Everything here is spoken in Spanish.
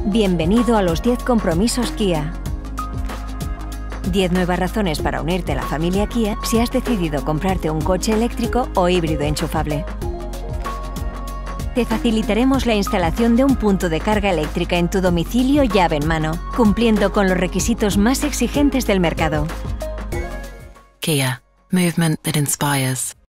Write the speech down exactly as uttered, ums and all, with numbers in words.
Bienvenido a los diez compromisos Kia. diez nuevas razones para unirte a la familia Kia si has decidido comprarte un coche eléctrico o híbrido enchufable. Te facilitaremos la instalación de un punto de carga eléctrica en tu domicilio llave en mano, cumpliendo con los requisitos más exigentes del mercado. Kia. Movement that inspires.